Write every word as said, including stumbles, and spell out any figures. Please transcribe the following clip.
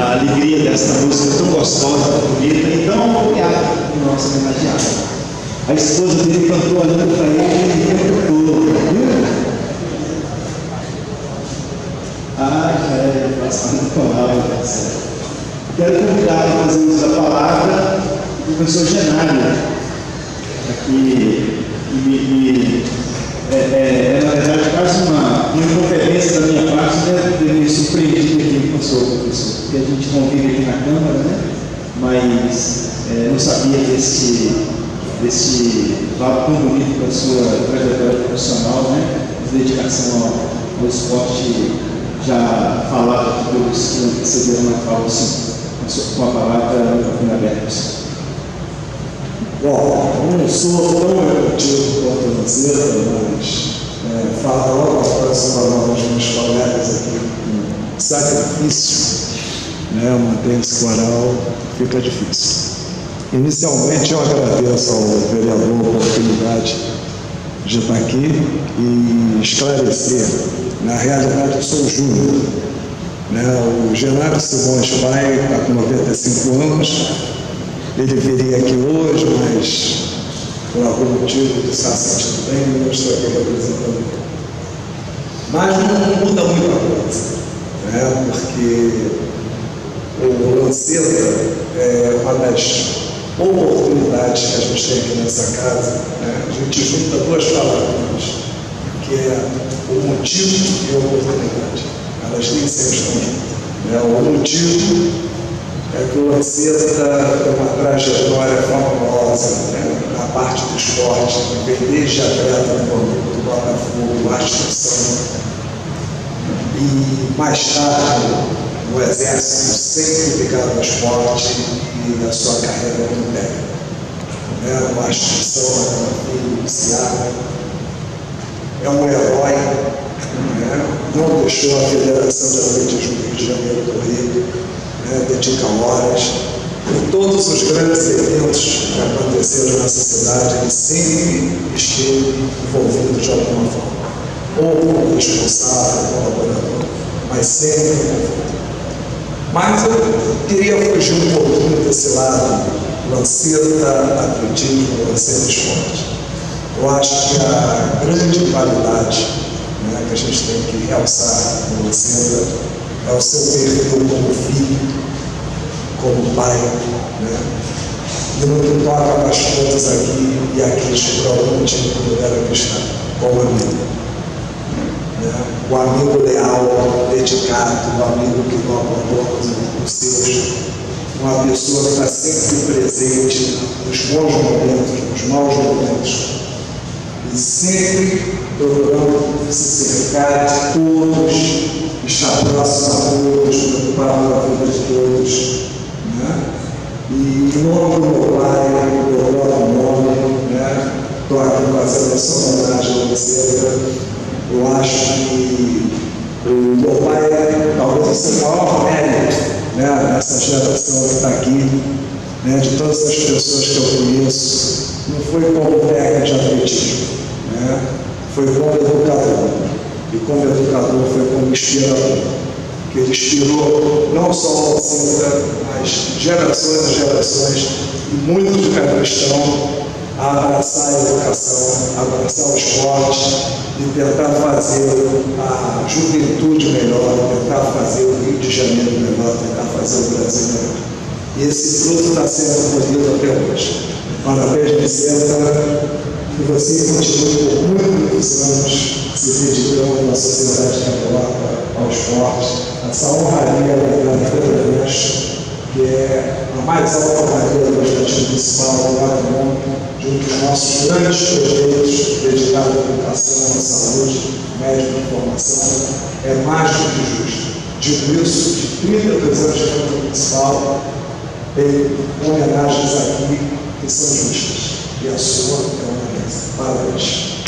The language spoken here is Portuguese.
a alegria dessa música tão gostosa, tão bonita, então obrigado por nosso homenageado. A esposa dele cantou olhando para ele e ele cantou, viu? Ah, já é bastante coral, quero convidar a fazer uso da palavra o professor Genário, aqui, e, e é, é, é na verdade quase uma, uma inconferência da minha parte, né, de me surpreender aqui com o senhor, professor, porque a gente convive aqui na Câmara, né, mas é, não sabia desse, desse lado tão bonito da sua trajetória profissional, né, de dedicação ao, ao esporte, já falado aqui pelos que antecederam na fala, assim, com a palavra no aberto. Bom, eu não sou tão emotivo quanto você, mas é, falo logo após falar dos meus colegas aqui com sacrifício, né, manter esse coral fica difícil. Inicialmente eu agradeço ao vereador a oportunidade de estar aqui e esclarecer. Na realidade eu sou o Júnior, né? O Genário Simões pai está com noventa e cinco anos, ele viria aqui hoje, mas por algum motivo ele está sentindo bem, eu estou aqui representando ele. Mas não muda muita coisa, né? Porque o Lanceta é uma das oportunidades que a gente tem aqui nessa casa, né? A gente junta duas palavras, que é o motivo e a oportunidade. Elas nem sempre estão juntas. Né? O motivo é que o Lanceta tem uma trajetória famosa, né, na parte do esporte, que vem desde atleta do Botafogo, artistação, e mais tarde no Exército, sempre ligado ao esporte e à sua carreira como técnico. Né, uma instituição, uma filha iniciada, é um herói, né, não deixou a Federação de Atletismo do Rio de Janeiro do Rio, né, dedica horas. Em todos os grandes eventos que aconteceram nessa cidade, ele sempre esteve envolvido de alguma forma, ou como responsável, colaborador, mas sempre envolvido. Mas eu queria fugir um pouquinho desse lado, Lanceta atletismo, Lanceta esporte. Eu acho que a grande qualidade, né, que a gente tem que realçar no Lanceta é o seu perfil como filho, como pai, né? E no que toca as contas aqui e aqueles que por algum motivo puderam aqui estar, como amigo. Né? O amigo leal, dedicado, o amigo que não abandona os seus, uma pessoa que está sempre presente nos bons momentos, nos maus momentos, e sempre procurando se cercar de todos, estar próximo a todos, preocupado com a vida de todos. Né? E em nome do meu pai, do meu próprio nome, né? Estou aqui fazendo essa homenagem a você. Eu acho que o meu pai talvez seja o maior mérito, né, nessa geração que está aqui, né, de todas as pessoas que eu conheço, não foi como técnico de atletismo, né, foi como educador. E como educador foi como inspirador, que ele inspirou não só o Lanceta, mas gerações e gerações, e muitos que ainda estão a abraçar a educação, a abraçar o esporte e tentar fazer a juventude melhor, tentar fazer o Rio de Janeiro melhor, tentar fazer o Brasil melhor. E esse fruto está sendo colhido até hoje. Parabéns, Lanceta, que você continue por muitos anos se dedicando à sociedade carioca, ao esporte, essa honraria da Federação, que é a mais alta honraria do Estado Municipal do Patrimônio, junto aos nossos grandes projetos dedicados à educação, à saúde, médico de formação, é mais do que justo. Digo isso, de trinta e dois anos de Câmara Municipal, tem homenagens aqui que são justas, e a sua é uma delas. Parabéns.